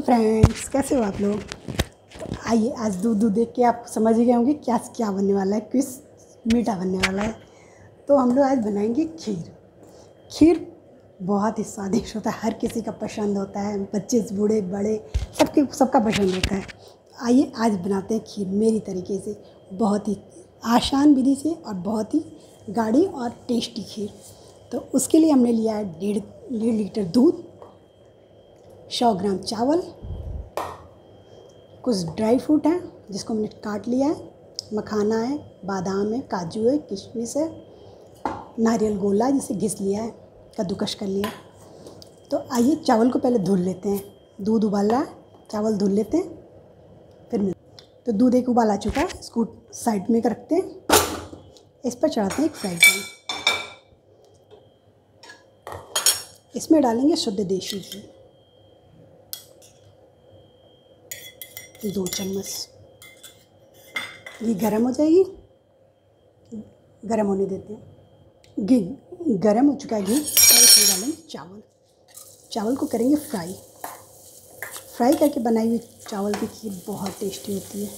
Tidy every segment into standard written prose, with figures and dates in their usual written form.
Friends, कैसे हो आप लोग। तो आइए, आज दूध देख के आप समझ ही गए होंगे क्या क्या बनने वाला है, किस मीठा बनने वाला है। तो हम लोग आज बनाएंगे खीर। खीर बहुत ही स्वादिष्ट होता है, हर किसी का पसंद होता है, बच्चे से बूढ़े बड़े सबका पसंद होता है। आइए आज बनाते हैं खीर मेरी तरीके से, बहुत ही आसान विधि से और बहुत ही गाढ़ी और टेस्टी खीर। तो उसके लिए हमने लिया है डेढ़ लीटर दूध, 100 ग्राम चावल, कुछ ड्राई फ्रूट है जिसको हमने काट लिया है, मखाना है, बादाम है, काजू है, किशमिश है, नारियल गोला जिसे घिस लिया है, कद्दूकस कर लिया। तो आइए चावल को पहले धुल लेते हैं। दूध उबाल रहा है, चावल धुल लेते हैं फिर तो दूध एक उबाल आ चुका है, इसको साइड में रखते हैं। इस पर चढ़ाते हैं एक फ्राई पैन, इसमें डालेंगे शुद्ध देसी घी 2 चम्मच। घी गरम हो जाएगी, गरम होने देते हैं। घी गरम हो चुका है घी, और इसमें डालेंगे चावल को करेंगे फ्राई करके बनाई हुई चावल की खीर बहुत टेस्टी होती है।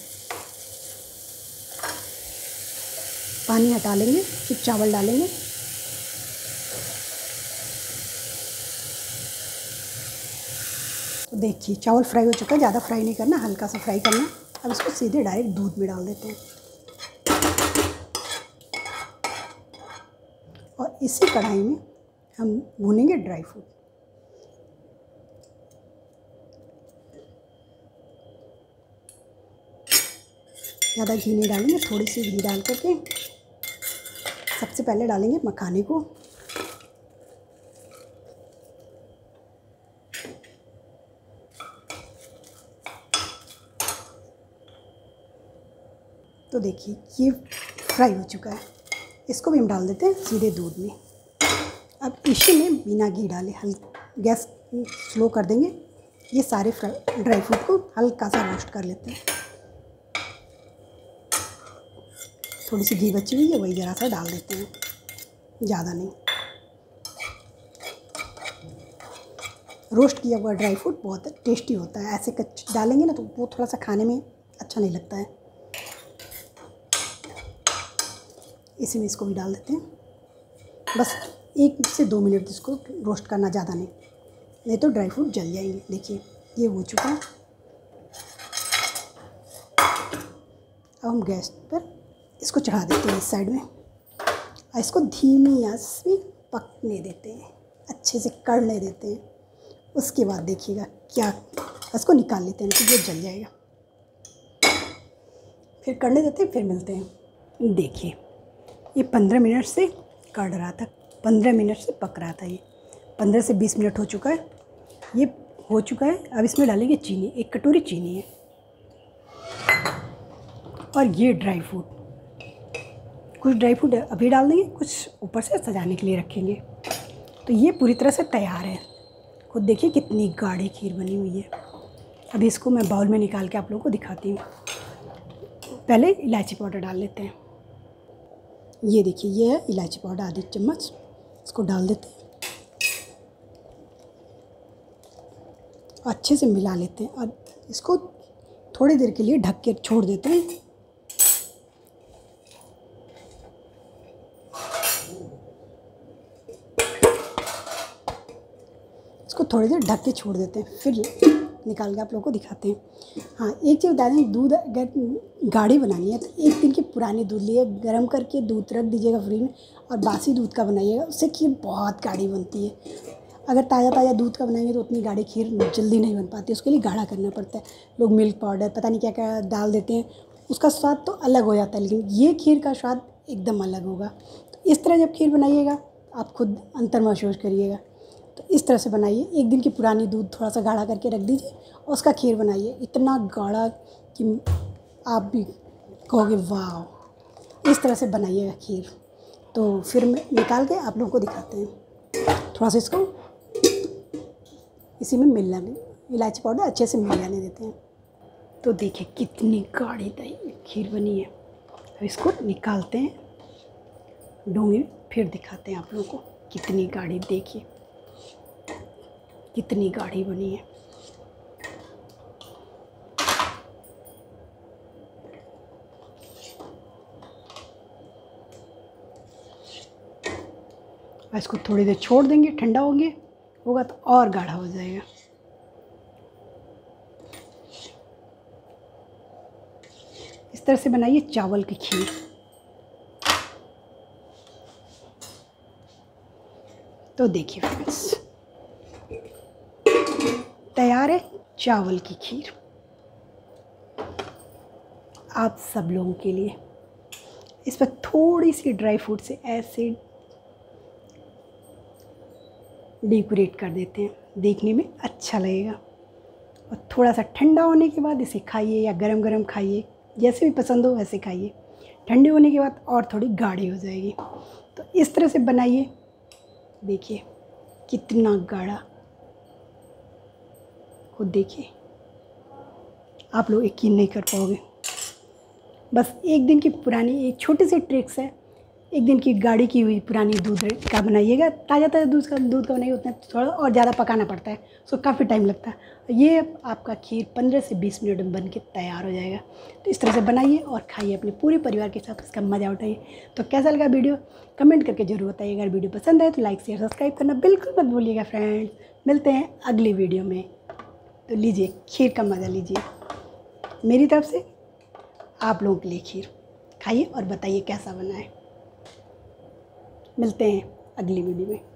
पानी हटा लेंगे, फिर चावल डालेंगे। तो देखिए चावल फ्राई हो चुका है, ज़्यादा फ्राई नहीं करना, हल्का सा फ्राई करना। अब इसको सीधे डायरेक्ट दूध में डाल देते हैं और इसी कढ़ाई में हम भूनेंगे ड्राई फ्रूट। ज़्यादा घी नहीं डालेंगे, थोड़ी सी घी डाल करके सबसे पहले डालेंगे मखाने को। तो देखिए ये फ्राई हो चुका है, इसको भी हम डाल देते हैं सीधे दूध में। अब इसी में बिना घी डाले गैस स्लो कर देंगे। ये सारे ड्राई फ्रूट को हल्का सा रोस्ट कर लेते हैं। थोड़ी सी घी बची हुई है, वही ज़रा सा डाल देते हैं, ज़्यादा नहीं। रोस्ट किया हुआ ड्राई फ्रूट बहुत टेस्टी होता है, ऐसे कच्चे डालेंगे ना तो वो थोड़ा सा खाने में अच्छा नहीं लगता है। इसी में इसको भी डाल देते हैं, बस 1 से 2 मिनट इसको रोस्ट करना, ज़्यादा नहीं तो ड्राई फ्रूट जल जाएंगे। देखिए ये हो चुका है। अब हम गैस पर इसको चढ़ा देते हैं इस साइड में, और इसको धीमी आंच में पकने देते हैं, अच्छे से कढ़ने देते हैं। उसके बाद देखिएगा क्या, इसको निकाल लेते हैं, तो ये जल जाएगा। फिर कढ़ने देते हैं, फिर मिलते हैं। देखिए ये 15 मिनट से कढ़ रहा था, 15 मिनट से पक रहा था। ये 15 से 20 मिनट हो चुका है, ये हो चुका है। अब इसमें डालेंगे चीनी, 1 कटोरी चीनी है, और ये ड्राई फ्रूट, कुछ ड्राई फ्रूट अभी डाल देंगे, कुछ ऊपर से सजाने के लिए रखेंगे। तो ये पूरी तरह से तैयार है। खुद देखिए कितनी गाढ़ी खीर बनी हुई है। अभी इसको मैं बाउल में निकाल के आप लोगों को दिखाती हूँ। पहले इलायची पाउडर डाल लेते हैं। ये देखिए ये है इलायची पाउडर, आधी चम्मच, इसको डाल देते हैं, अच्छे से मिला लेते हैं और इसको थोड़ी देर के लिए ढक के छोड़ देते हैं। इसको थोड़ी देर ढक के छोड़ देते हैं, फिर निकाल के आप लोगों को दिखाते हैं। हाँ, एक चीज़ बता दें, दूध अगर गाढ़ी बनानी है तो 1 दिन की पुरानी दूध लिए गर्म करके दूध रख दीजिएगा फ्रिज में, और बासी दूध का बनाइएगा, उससे खीर बहुत गाढ़ी बनती है। अगर ताज़ा दूध का बनाएंगे तो उतनी गाढ़ी खीर जल्दी नहीं बन पाती, उसके लिए गाढ़ा करना पड़ता है। लोग मिल्क पाउडर पता नहीं क्या क्या डाल देते हैं, उसका स्वाद तो अलग हो जाता है, लेकिन ये खीर का स्वाद एकदम अलग होगा। तो इस तरह जब खीर बनाइएगा आप खुद अंतर महसूस करिएगा। तो इस तरह से बनाइए, 1 दिन की पुरानी दूध थोड़ा सा गाढ़ा करके रख दीजिए और उसका खीर बनाइए, इतना गाढ़ा कि आप भी कहोगे वाह। इस तरह से बनाइएगा खीर। तो फिर निकाल के आप लोगों को दिखाते हैं। थोड़ा सा इसको इसी में मिल जाने, इलायची पाउडर अच्छे से मिल जाने देते हैं। तो देखिए कितनी गाढ़ी खीर बनी है। अब इसको निकालते हैं डोंगे, फिर दिखाते हैं आप लोगों को कितनी गाढ़ी, देखिए कितनी गाढ़ी बनी है। और इसको थोड़ी देर छोड़ देंगे, ठंडा होगा तो और गाढ़ा हो जाएगा। इस तरह से बनाइए चावल की खीर। तो देखिए फ्रेंड्स, तैयार है चावल की खीर आप सब लोगों के लिए। इस पर थोड़ी सी ड्राई फ्रूट से ऐसे डेकोरेट कर देते हैं, देखने में अच्छा लगेगा। और थोड़ा सा ठंडा होने के बाद इसे खाइए या गरम गरम खाइए, जैसे भी पसंद हो वैसे खाइए। ठंडे होने के बाद और थोड़ी गाढ़ी हो जाएगी। तो इस तरह से बनाइए, देखिए कितना गाढ़ा, खुद देखिए, आप लोग यकीन नहीं कर पाओगे। बस एक दिन की पुरानी एक छोटी सी ट्रिक्स है, एक दिन की गाढ़ी की हुई पुरानी दूध का बनाइएगा। ताज़ा दूध का बनाइए, उतना थोड़ा और ज़्यादा पकाना पड़ता है, सो काफ़ी टाइम लगता है। ये आपका खीर 15 से 20 मिनट में बन के तैयार हो जाएगा। तो इस तरह से बनाइए और खाइए अपने पूरे परिवार के साथ, इसका मज़ा उठाइए। तो कैसा लगा वीडियो कमेंट करके ज़रूर बताइए। अगर वीडियो पसंद आए तो लाइक शेयर सब्सक्राइब करना बिल्कुल मत भूलिएगा फ्रेंड्स। मिलते हैं अगली वीडियो में। तो लीजिए खीर का मज़ा लीजिए, मेरी तरफ से आप लोगों के लिए खीर खाइए और बताइए कैसा बना है। मिलते हैं अगली वीडियो में।